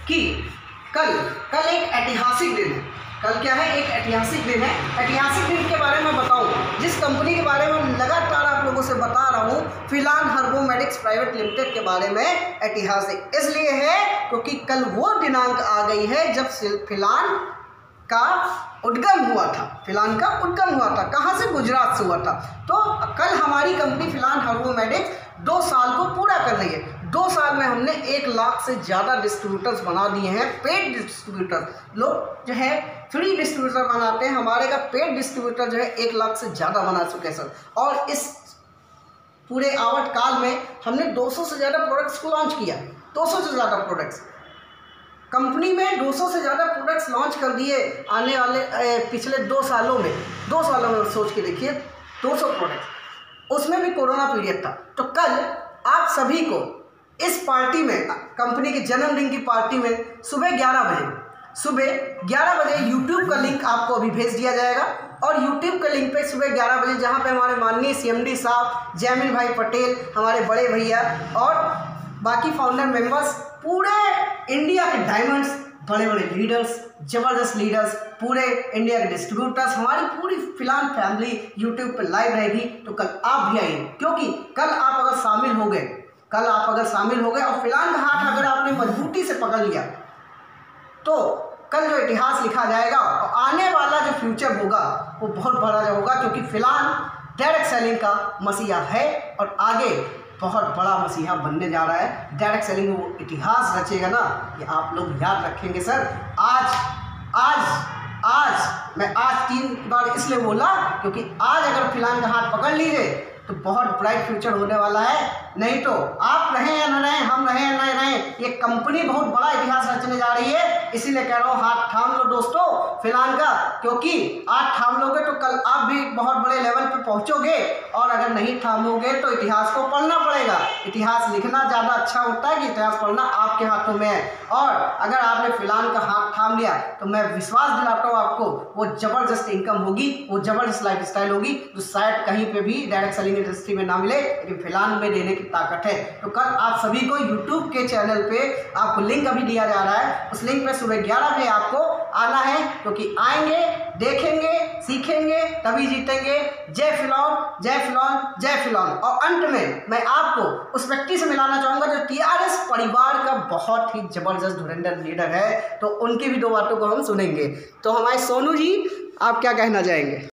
कि कल कल एक ऐतिहासिक दिन है। कल क्या है? एक ऐतिहासिक दिन है। ऐतिहासिक दिन के बारे में बताऊं, जिस कंपनी के बारे में लगातार आप लोगों से बता रहा हूं, फिलान हर्बोमेडिक्स प्राइवेट लिमिटेड के बारे में ऐतिहासिक इसलिए है क्योंकि कल वो दिनांक आ गई है जब फिलान का उद्गम हुआ था। फिलान का उद्गम हुआ था कहाँ से? गुजरात से हुआ था। तो कल हमारी कंपनी फिलान हर्बोमेडिक्स 2 साल को पूरा कर रही है। 2 साल में हमने 1 लाख से ज़्यादा डिस्ट्रीब्यूटर्स बना दिए हैं, पेड डिस्ट्रीब्यूटर। लोग जो है फ्री डिस्ट्रीब्यूटर बनाते हैं, हमारे का पेड डिस्ट्रीब्यूटर जो है 1 लाख से ज़्यादा बना चुके हैं सर। और इस पूरे आवट काल में हमने 200 से ज़्यादा प्रोडक्ट्स को लॉन्च किया। 200 से ज़्यादा प्रोडक्ट्स कंपनी में 200 से ज़्यादा प्रोडक्ट्स लॉन्च कर दिए आने वाले पिछले 2 सालों में। 2 सालों में सोच के देखिए 200 प्रोडक्ट्स, उसमें भी कोरोना पीरियड था। तो कल आप सभी को इस पार्टी में, कंपनी के जन्मदिन की पार्टी में सुबह 11 बजे यूट्यूब का लिंक आपको अभी भेज दिया जाएगा। और यूट्यूब के लिंक पे सुबह 11 बजे जहाँ पे हमारे माननीय CMD साहब, जयमिल भाई पटेल, हमारे बड़े भैया और बाकी फाउंडर मेंबर्स, पूरे इंडिया के डायमंड्स, बड़े बड़े लीडर्स, जबरदस्त लीडर्स, पूरे इंडिया के डिस्ट्रीब्यूटर्स, हमारी पूरी फिलान फैमिली यूट्यूब पे लाइव रहेगी। तो कल आप भी आइए, क्योंकि कल आप अगर शामिल हो गए और फिलान का हाथ अगर आपने मजबूती से पकड़ लिया तो कल जो इतिहास लिखा जाएगा और आने वाला जो फ्यूचर होगा वो बहुत बड़ा होगा, क्योंकि फिलान डायरेक्ट सेलिंग का मसीहा है और आगे बहुत बड़ा मसीहा बनने जा रहा है। डायरेक्ट सेलिंग में वो इतिहास रचेगा ना, ये आप लोग याद रखेंगे सर। मैं आज 3 बार इसलिए बोला क्योंकि आज अगर फिलान का हाथ पकड़ लीजिए तो बहुत ब्राइट फ्यूचर होने वाला है। नहीं तो आप रहें या न रहें, हम रहें या न रहें, ये कंपनी बहुत बड़ा इतिहास रचने जा रही है। इसीलिए कह रहा हूँ हाथ थाम लो दोस्तों फिलान का, क्योंकि आज थाम लोगे तो कल आप भी बहुत बड़े लेवल पे पहुँचोगे। और अगर नहीं थामोगे तो इतिहास को पढ़ना पड़ेगा। इतिहास लिखना ज़्यादा अच्छा होता है कि इतिहास पढ़ना आपके हाथों में है। और अगर आपने फिलान का हाथ थाम लिया तो मैं विश्वास दिलाता हूँ आपको, वो ज़बरदस्त इनकम होगी, वो ज़बरदस्त लाइफस्टाइल होगी जो शायद कहीं पे भी डायरेक्ट सेलिंग इंडस्ट्री में ना मिले, लेकिन फिलान में देने की ताकत है। तो कल आप सभी को यूट्यूब के चैनल पे आपको लिंक अभी दिया जा रहा है, उस लिंक पे सुबह 11 बजे आपको आना है, क्योंकि आएंगे, देखेंगे, सीखेंगे, तभी जीतेंगे। जय फिलौन, जय फिलौन, जय फिलौन। और अंत में मैं आपको उस व्यक्ति से मिलाना चाहूँगा जो TRS परिवार का बहुत ही जबरदस्त धुरंधर लीडर है। तो उनकी भी 2 बातों को हम सुनेंगे। तो हमारे सोनू जी, आप क्या कहना चाहेंगे?